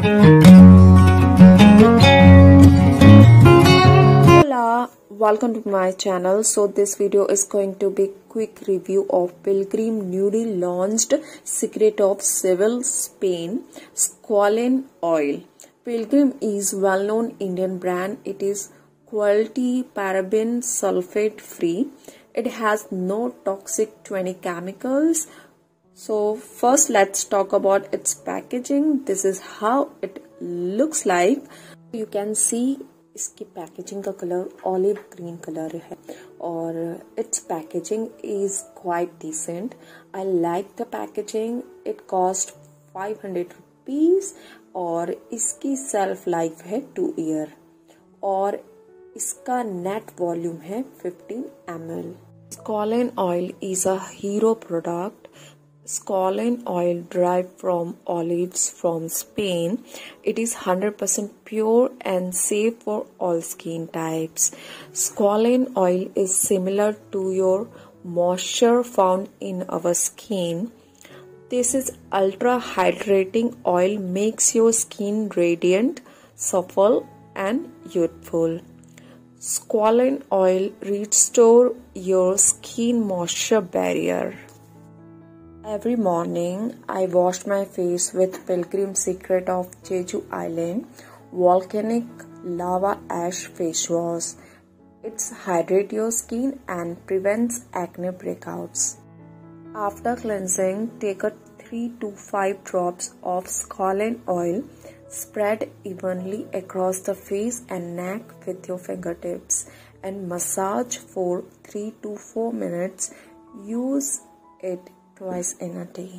Hola, welcome to my channel. So this video is going to be quick review of Pilgrim newly launched Secret of Seville Spain Squalane Oil. Pilgrim is well-known Indian brand. It is quality paraben sulfate free. It has no toxic 20 chemicals. So first let's talk about its packaging. This is how it looks like. You can see इसकी packaging का colour olive green colour है और it's packaging is quite decent. I like the packaging. It cost 500 rupees और इसकी self life है 2 year और इसका net volume है 15 ml. Squalane oil is a hero product. Squalane oil derived from olives from Spain. It is 100% pure and safe for all skin types. Squalane oil is similar to your moisture found in our skin. This is ultra hydrating oil, makes your skin radiant, supple and youthful. Squalane oil restore your skin moisture barrier. Every morning, I wash my face with Pilgrim Secret of Jeju Island Volcanic Lava Ash Face Wash. It hydrates your skin and prevents acne breakouts. After cleansing, take a 3 to 5 drops of Squalane oil. Spread evenly across the face and neck with your fingertips and massage for 3 to 4 minutes. Use it twice in a day.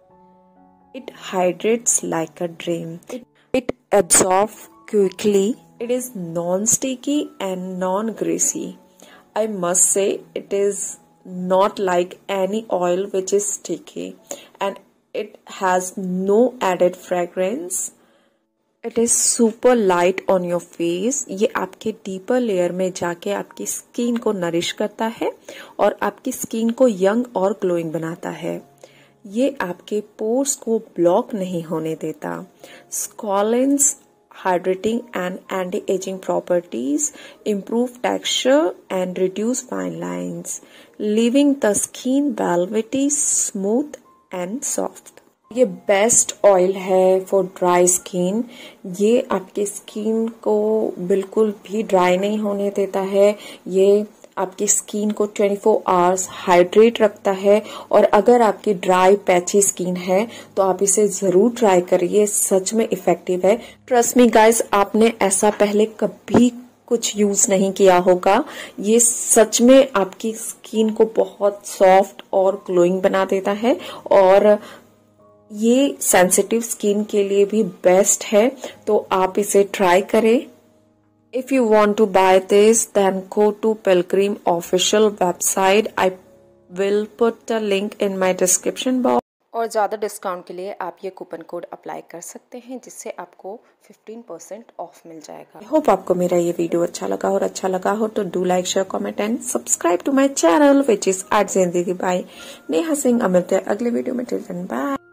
It hydrates like a dream. It absorbs quickly. It is non-sticky and non-greasy. I must say it is not like any oil which is sticky, and it has no added fragrance. It is super light on your face. ये आपके deeper layer में जाके आपकी skin को nourish करता है और आपकी स्किन को यंग और ग्लोइंग बनाता है. ये आपके पोर्स को ब्लॉक नहीं होने देता. Squalane's hydrating and anti-aging properties improve texture and reduce fine lines, leaving the skin velvety, smooth and soft. ये बेस्ट ऑयल है फॉर ड्राई स्किन. ये आपकी स्किन को बिल्कुल भी ड्राई नहीं होने देता है. ये आपकी स्किन को 24 आवर्स हाइड्रेट रखता है और अगर आपकी ड्राई पैची स्किन है तो आप इसे जरूर ट्राई करिए. सच में इफेक्टिव है. ट्रस्ट मी गाइज, आपने ऐसा पहले कभी कुछ यूज नहीं किया होगा. ये सच में आपकी स्किन को बहुत सॉफ्ट और ग्लोइंग बना देता है और ये सेंसिटिव स्किन के लिए भी बेस्ट है, तो आप इसे ट्राई करें. If you want to buy this, then go to Pilgrim official website. I will put the link in my description box. और ज़्यादा डिस्काउंट के लिए आप ये कूपन कोड अप्लाई कर सकते हैं जिससे आपको 15% ऑफ मिल जाएगा. I hope आपको मेरा ये वीडियो अच्छा लगा और अच्छा लगा हो तो do like, share, comment and subscribe to my channel which is @zenDidi by Neha Singh. मिलते हैं अगले वीडियो में. Till then bye.